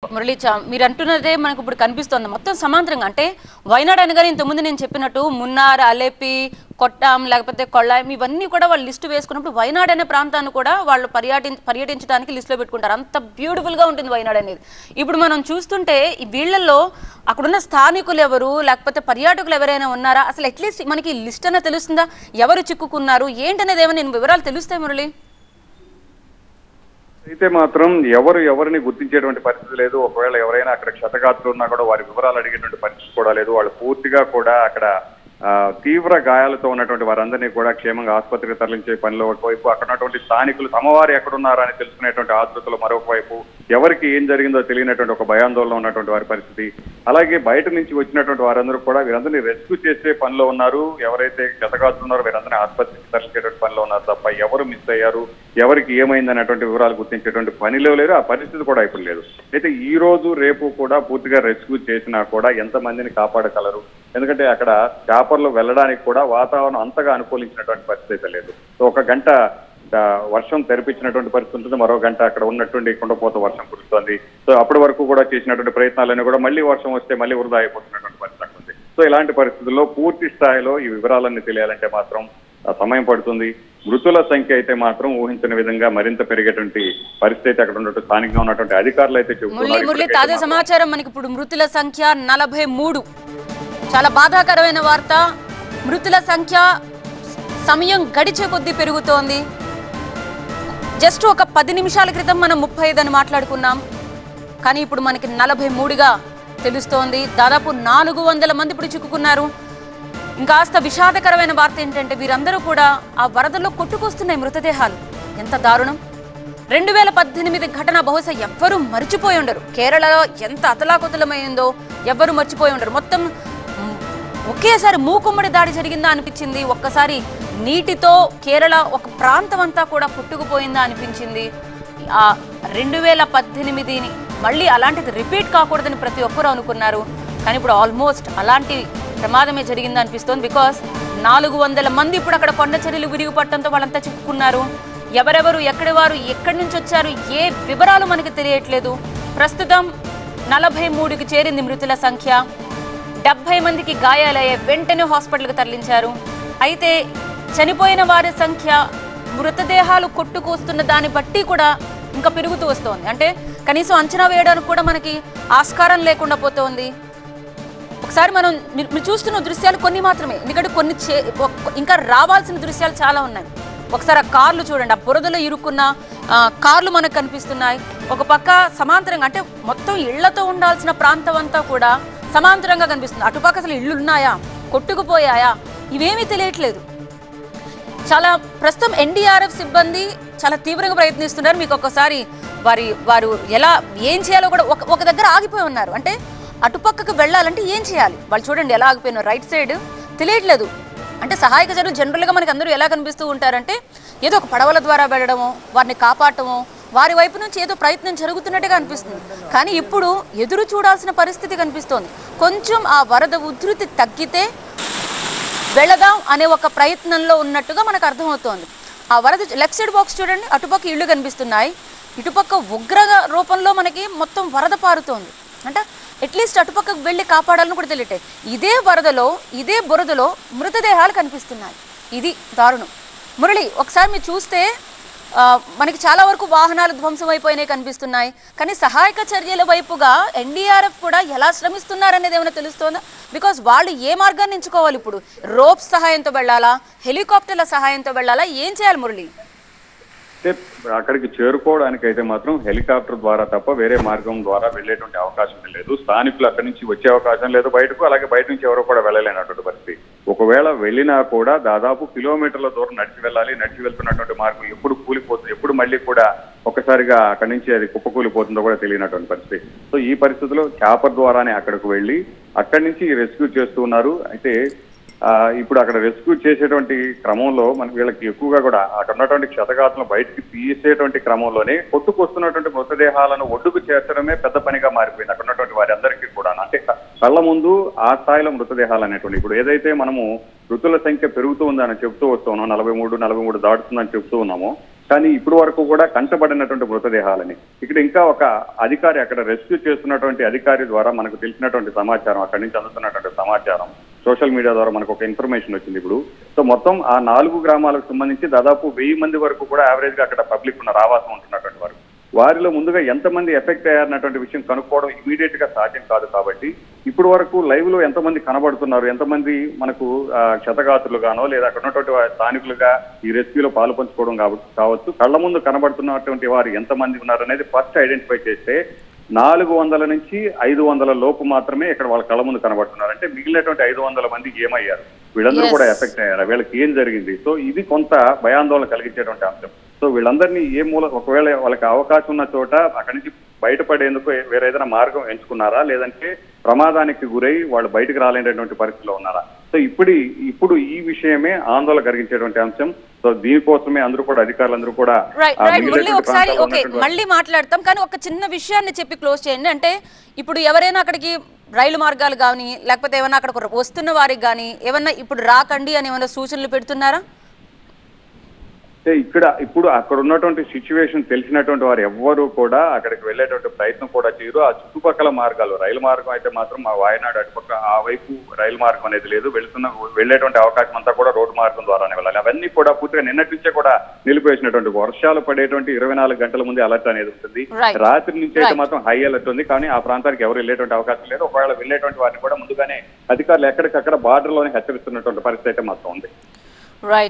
మురళి మీరు అంటున్నదే మనకు ఇప్పుడు కనిపిస్తోంది మొత్తం సమాంతరంగా. అంటే వైనాడ్ అనగానే ఇంతకుముందు నేను చెప్పినట్టు మున్నార్, అలెపి, కొట్టాం, లేకపోతే కొల్లాయం, ఇవన్నీ కూడా వాళ్ళు లిస్టు వేసుకున్నప్పుడు వైనాడ్ అనే ప్రాంతాన్ని కూడా వాళ్ళు పర్యటించడానికి లిస్టులో పెట్టుకుంటారు. అంత బ్యూటిఫుల్గా ఉంటుంది వైనాడ్ అనేది. ఇప్పుడు మనం చూస్తుంటే ఈ వీళ్ళల్లో అక్కడున్న స్థానికులు ఎవరు, లేకపోతే పర్యాటకులు ఎవరైనా ఉన్నారా, అసలు అట్లీస్ట్ మనకి లిస్ట్ అన్న తెలుస్తుందా, ఎవరు చిక్కుకున్నారు ఏంటనేది ఏమైనా వివరాలు తెలుస్తాయి మురళి? అయితే మాత్రం ఎవరిని గుర్తించేటువంటి పరిస్థితి లేదు. ఒకవేళ ఎవరైనా అక్కడ క్షతగాత్రులు ఉన్నా కూడా వారి వివరాలు అడిగేటువంటి పరిస్థితి కూడా లేదు. వాళ్ళు పూర్తిగా కూడా అక్కడ తీవ్ర గాయాలతో ఉన్నటువంటి వారందరినీ కూడా క్షేమంగా ఆసుపత్రికి తరలించే పనిలో ఒకవైపు, అక్కడ ఉన్నటువంటి స్థానికులు తమవారు ఎక్కడున్నారా అని తెలుసుకునేటువంటి ఆతృతలు మరొక వైపు, ఎవరికి ఏం జరిగిందో తెలియనటువంటి ఒక భయాందోళన ఉన్నటువంటి వారి పరిస్థితి. అలాగే బయట నుంచి వచ్చినటువంటి వారందరూ కూడా వీరందరినీ రెస్క్యూ చేసే పనిలో ఉన్నారు. ఎవరైతే క్షతగాత్రున్నారో వీరందరినీ ఆసుపత్రికి తరలించేటువంటి పనిలో ఉన్నారు తప్ప ఎవరు మిస్ అయ్యారు, ఎవరికి ఏమైంది అనేటువంటి వివరాలు గుర్తించేటువంటి పనిలో లేరు. ఆ పరిస్థితి కూడా ఇప్పుడు లేదు. అయితే ఈ రోజు రేపు కూడా పూర్తిగా రెస్క్యూ చేసినా కూడా ఎంతమందిని కాపాడగలరు? ఎందుకంటే అక్కడ చేపర్లు వెళ్ళడానికి కూడా వాతావరణం అంతగా అనుకూలించినటువంటి పరిస్థితి అయితే లేదు. సో ఒక గంట వర్షం తెరిపించినటువంటి పరిస్థితి ఉంటుంది, మరో గంట అక్కడ ఉన్నటువంటి కుండపోత వర్షం కురుస్తుంది. సో అప్పటి వరకు కూడా చేసినటువంటి ప్రయత్నాలన్నీ కూడా మళ్ళీ వర్షం వస్తే మళ్ళీ వృధా అయిపోతున్నటువంటి పరిస్థితి ఉంది. సో ఇలాంటి పరిస్థితుల్లో పూర్తి స్థాయిలో ఈ వివరాలన్నీ తెలియాలంటే మాత్రం సమయం పడుతుంది. మృతుల సంఖ్య అయితే మాత్రం ఊహించిన విధంగా మరింత పెరిగేటువంటి పరిస్థితి అక్కడ ఉన్నటువంటి స్థానికంగా ఉన్నటువంటి అధికారులు అయితే చెబుతున్నారు. తాజా సమాచారం మనకి ఇప్పుడు మృతుల సంఖ్య 43. చాలా బాధాకరమైన వార్త. మృతుల సంఖ్య సమయం గడిచే కొద్దీ పెరుగుతోంది. జస్ట్ ఒక 10 నిమిషాల క్రితం మనం 35 అని మాట్లాడుకున్నాం, కానీ ఇప్పుడు మనకి 43గా తెలుస్తోంది. దాదాపు 400 మంది ఇప్పుడు చిక్కుకున్నారు. ఇంకాస్త విషాదకరమైన వార్త ఏంటంటే వీరందరూ కూడా ఆ వరదల్లో కొట్టుకొస్తున్నాయి మృతదేహాలు. ఎంత దారుణం! 2018 ఘటన బహుశా ఎవ్వరూ మర్చిపోయి ఉండరు. కేరళలో ఎంత అతలాకుతలమైందో ఎవ్వరూ మర్చిపోయి ఉండరు. మొత్తం ఒకేసారి మూకుమ్మడి దాడి జరిగిందా అనిపించింది. ఒక్కసారి నీటితో కేరళ ఒక ప్రాంతం అంతా కూడా కొట్టుకుపోయిందా అనిపించింది. ఆ 2018ని మళ్ళీ అలాంటిది రిపీట్ కాకూడదని ప్రతి ఒక్కరూ అనుకున్నారు. కానీ ఇప్పుడు ఆల్మోస్ట్ అలాంటి ప్రమాదమే జరిగిందా అనిపిస్తోంది. బికాస్ 400 మంది ఇప్పుడు అక్కడ కొండ చర్యలు విరిగిపట్టడంతో వాళ్ళంతా చిక్కుకున్నారు. ఎవరెవరు, ఎక్కడి వారు, ఎక్కడి నుంచి వచ్చారు, ఏ వివరాలు మనకి తెలియట్లేదు. ప్రస్తుతం 43కి చేరింది మృతుల సంఖ్య. 70 మందికి గాయాలయ్యాయి. వెంటనే హాస్పిటల్కి తరలించారు. అయితే చనిపోయిన వారి సంఖ్య మృతదేహాలు కొట్టుకొస్తున్న దాన్ని బట్టి కూడా ఇంకా పెరుగుతూ వస్తోంది. అంటే కనీసం అంచనా వేయడానికి కూడా మనకి ఆస్కారం లేకుండా పోతోంది. ఒకసారి మనం మీరు చూస్తున్న దృశ్యాలు కొన్ని మాత్రమే, ఎందుకంటే కొన్ని ఇంకా రావాల్సిన దృశ్యాలు చాలా ఉన్నాయి. ఒకసారి ఆ కార్లు చూడండి, ఆ బురదలో ఇరుక్కున్న కార్లు మనకు కనిపిస్తున్నాయి. ఒక పక్క సమాంతరంగా, అంటే మొత్తం ఇళ్లతో ఉండాల్సిన ప్రాంతం అంతా కూడా సమాంతరంగా కనిపిస్తుంది. అటుపక్క అసలు ఇళ్ళు ఉన్నాయా, కొట్టుకుపోయాయా, ఇవేమీ తెలియట్లేదు. చాలా ప్రస్తుతం ఎన్డీఆర్ఎఫ్ సిబ్బంది చాలా తీవ్రంగా ప్రయత్నిస్తున్నారు. మీకు ఒక్కసారి వారు ఏం చేయాలో కూడా ఒక దగ్గర ఆగిపోయి ఉన్నారు. అంటే అటుపక్కకు వెళ్ళాలంటే ఏం చేయాలి వాళ్ళు చూడండి ఎలా ఆగిపోయినారు. రైట్ సైడ్ తెలియట్లేదు. అంటే సహాయక చర్యలు జనరల్గా మనకి అందరూ ఎలా కనిపిస్తూ ఉంటారంటే ఏదో ఒక పడవల ద్వారా వెళ్ళడమో, వారిని కాపాడటమో, వారి వైపు నుంచి ఏదో ప్రయత్నం జరుగుతున్నట్టుగా అనిపిస్తుంది. కానీ ఇప్పుడు ఎదురు చూడాల్సిన పరిస్థితి కనిపిస్తోంది. కొంచెం ఆ వరద ఉధృతి తగ్గితే వెళదాం అనే ఒక ప్రయత్నంలో ఉన్నట్టుగా మనకు అర్థమవుతోంది. ఆ వరద లెఫ్ట్ సైడ్ బాక్స్ చూడండి, అటుపక్క ఇళ్ళు కనిపిస్తున్నాయి, ఇటుపక్క ఉగ్ర రూపంలో మనకి మొత్తం వరద పారుతోంది. అంటే అట్లీస్ట్ అటుపక్కకు వెళ్ళి కాపాడాలని కూడా తెలియటే ఇదే వరదలో, ఇదే బురదలో మృతదేహాలు కనిపిస్తున్నాయి. ఇది దారుణం. మురళి, ఒకసారి మీరు చూస్తే మనకి చాలా వరకు వాహనాలు ధ్వంసం అయిపోయినాయి కనిపిస్తున్నాయి. కానీ సహాయక చర్యల వైపుగా ఎన్డీఆర్ఎఫ్ కూడా ఎలా శ్రమిస్తున్నారనేది ఏమైనా తెలుస్తోందా? బికాస్ వాళ్ళు ఏ మార్గాన్ని ఎంచుకోవాలి ఇప్పుడు? రోప్స్ సహాయంతో వెళ్ళాలా, హెలికాప్టర్ల సహాయంతో వెళ్ళాలా, ఏం చేయాలి మురళి? అక్కడికి చేరుకోవడానికి అయితే మాత్రం హెలికాప్టర్ ద్వారా తప్ప వేరే మార్గం ద్వారా వెళ్ళేటువంటి అవకాశం లేదు. స్థానికులు అక్కడి నుంచి వచ్చే అవకాశం లేదు బయటకు, అలాగే బయట నుంచి ఎవరు కూడా వెళ్ళలేనటువంటి పరిస్థితి. ఒకవేళ వెళ్ళినా కూడా దాదాపు కిలోమీటర్ల దూరం నడిచి వెళ్ళాలి. నడిచి వెళ్తున్నటువంటి మార్గం ఎప్పుడు కూలిపోతుంది, ఎప్పుడు మళ్ళీ కూడా ఒక్కసారిగా అక్కడి నుంచి అది కుప్పకూలిపోతుందో కూడా తెలియనటువంటి పరిస్థితి. సో ఈ పరిస్థితిలో చేపర్ ద్వారానే అక్కడికి వెళ్ళి అక్కడి నుంచి రెస్క్యూ చేస్తూ ఉన్నారు. అయితే ఇప్పుడు అక్కడ రెస్క్యూ చేసేటువంటి క్రమంలో మనకి వీళ్ళకి ఎక్కువగా కూడా అక్కడ ఉన్నటువంటి క్షతగాతులను బయటికి తీసేటువంటి క్రమంలోనే కొట్టుకొస్తున్నటువంటి మృతదేహాలను ఒడ్డుకు చేర్చడమే పెద్ద పనిగా మారిపోయింది అక్కడ ఉన్నటువంటి వారి అందరికీ కూడా. అంటే కళ్ళ ముందు ఆ స్థాయిలో మృతదేహాలు అనేటువంటి ఇప్పుడు ఏదైతే మనము మృతుల సంఖ్య పెరుగుతూ ఉందని చెప్తూ వస్తున్నామో, 43 దాటుతుందని చెప్తూ ఉన్నామో, కానీ ఇప్పుడు వరకు కూడా కంటబడినటువంటి మృతదేహాలని. ఇక్కడ ఇంకా ఒక అధికారి అక్కడ రెస్క్యూ చేస్తున్నటువంటి అధికారి ద్వారా మనకు తెలిసినటువంటి సమాచారం, అక్కడి నుంచి అందుతున్నటువంటి సమాచారం సోషల్ మీడియా ద్వారా మనకు ఒక ఇన్ఫర్మేషన్ వచ్చింది ఇప్పుడు. సో మొత్తం ఆ 4 గ్రామాలకు సంబంధించి దాదాపు 1000 మంది వరకు కూడా యావరేజ్ గా అక్కడ పబ్లిక్ ఉన్న ఆవాసం ఉంటున్నటువంటి వారు. వారిలో ముందుగా ఎంతమంది ఎఫెక్ట్ అయ్యారన్నటువంటి విషయం కనుక్కోవడం ఇమీడియట్ గా సాధ్యం కాదు. కాబట్టి ఇప్పుడు వరకు లైవ్ లో ఎంతమంది కనబడుతున్నారు, ఎంతమంది మనకు క్షతగాత్రులుగానో లేదా అక్కడ ఉన్నటువంటి స్థానికులుగా ఈ రెస్క్యూలో పాలు పంచుకోవడం కావచ్చు, కళ్ళ ముందు కనబడుతున్నటువంటి వారు ఎంతమంది ఉన్నారు అనేది ఫస్ట్ ఐడెంటిఫై చేస్తే 400 నుంచి 500 లోపు మాత్రమే ఇక్కడ వాళ్ళ కళ్ళ ముందు కనబడుతున్నారు. అంటే మిగిలినటువంటి 500 మంది ఏమయ్యారు, వీళ్ళందరూ కూడా ఎఫెక్ట్ అయ్యారు, వీళ్ళకి ఏం జరిగింది? సో ఇది కొంత భయాందోళన కలిగించేటువంటి అంశం. సో వీళ్ళందరినీ ఏ మూల, ఒకవేళ వాళ్ళకి అవకాశం ఉన్న చోట అక్కడి నుంచి బయటపడేందుకు వేరే ఏదైనా మార్గం ఎంచుకున్నారా, లేదంటే ప్రమాదానికి గురై వాళ్ళు బయటకు రాలేనటువంటి పరిస్థితిలో ఉన్నారా? సో ఇప్పుడు ఈ విషయమే ఆందోళన కలిగించేటువంటి అంశం. సో దీనికోసమే అందరూ కూడా అధికారులందరూ కూడా ఒకసారి మళ్ళీ మాట్లాడతాం, కానీ ఒక చిన్న విషయాన్ని చెప్పి క్లోజ్ చేయండి. అంటే ఇప్పుడు ఎవరైనా అక్కడికి రైలు మార్గాలు కానీ లేకపోతే ఏమైనా అక్కడ వస్తున్న వారికి కానీ ఏమన్నా ఇప్పుడు రాకండి అని ఏమైనా సూచనలు పెడుతున్నారా? ఇప్పుడు అక్కడ ఉన్నటువంటి సిచ్యువేషన్ తెలిసినటువంటి వారు ఎవ్వరూ కూడా అక్కడికి వెళ్ళేటువంటి ప్రయత్నం కూడా చేయరు. ఆ చుట్టుపక్కల మార్గాలు, రైలు మార్గం అయితే మాత్రం మా వాయనాడు అటుపక్క ఆ వైపు రైలు మార్గం అనేది లేదు. వెళ్ళేటువంటి అవకాశం అంతా కూడా రోడ్డు మార్గం ద్వారానే వెళ్ళాలి. అవన్నీ కూడా పూర్తిగా నిన్నటి నుంచే కూడా నిలిపివేసినటువంటి, వర్షాలు పడేటువంటి 24 గంటల ముందే అలర్ట్ అనేది ఉంటుంది. రాత్రి నుంచి అయితే మాత్రం హై అలర్ట్ ఉంది, కానీ ఆ ప్రాంతానికి ఎవరు వెళ్ళేటువంటి అవకాశం లేదు. ఒకవేళ వెళ్ళేటువంటి వారిని కూడా ముందుగానే అధికారులు ఎక్కడికక్కడ బార్డర్ లోనే హెచ్చరిస్తున్నటువంటి పరిస్థితి అయితే మాత్రం ఉంది.